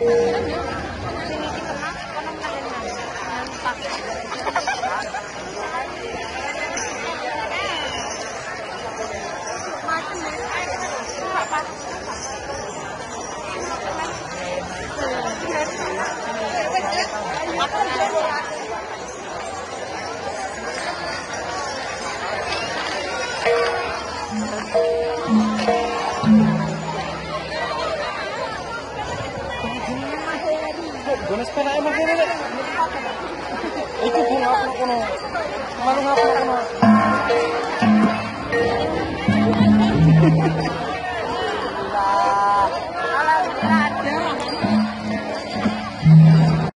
Sini di tengah, konon yang pakai. Bonus ka na emang gini deh. Itu pun apa kono. Malu ngapa kono.